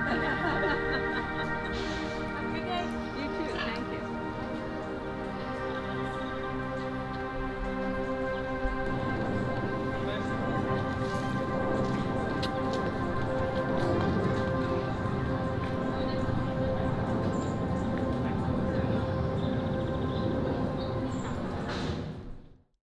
อะไรอย่างเงี้ย